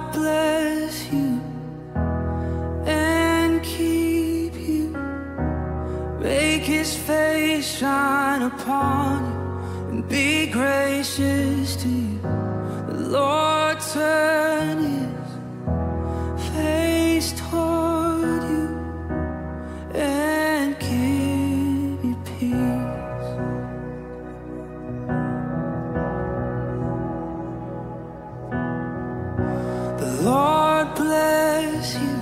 bless you and keep you. Make His face shine upon you and be gracious to you. The Lord turn His face toward you and give you peace. The Lord bless you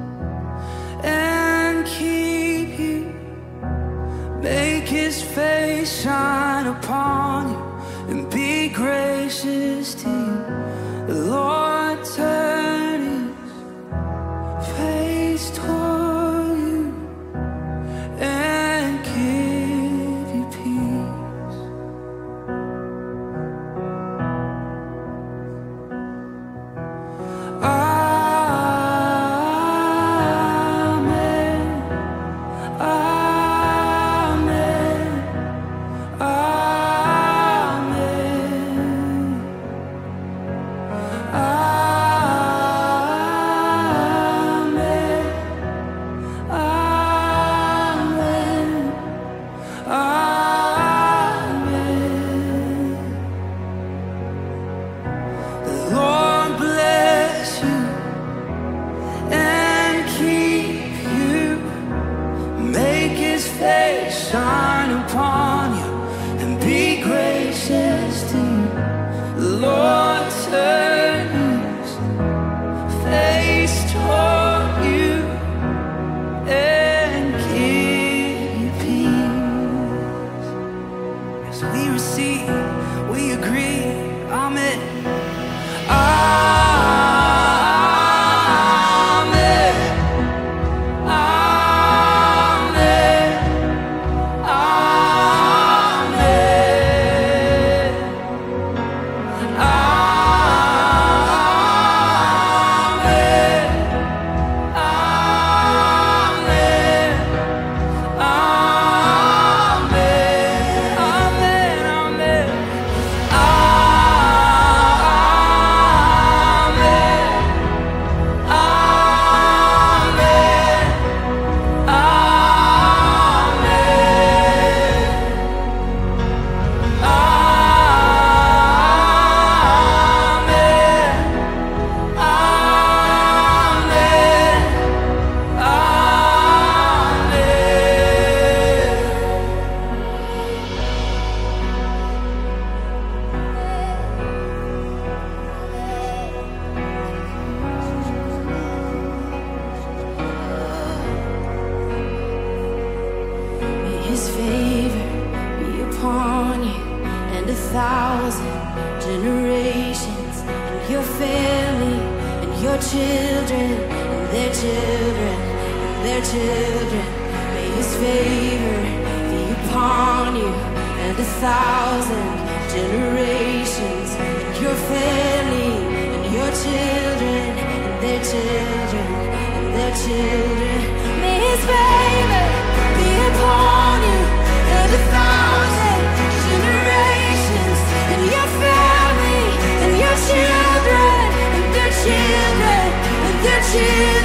and keep you. Make His face shine upon you and be gracious to you. The Lord turn His face toward you and give you peace. Amen. Amen. Shine upon you and be gracious to you. The Lord turn His face toward you and give you peace. As we receive, we agree. Amen. His favor be upon you and 1,000 generations, and your family and your children and their children and their children. May His favor be upon you and 1,000 generations, and your family and your children and their children and their children. May His favor be upon you and 1,000 generations, and your family and your children and their children and their children.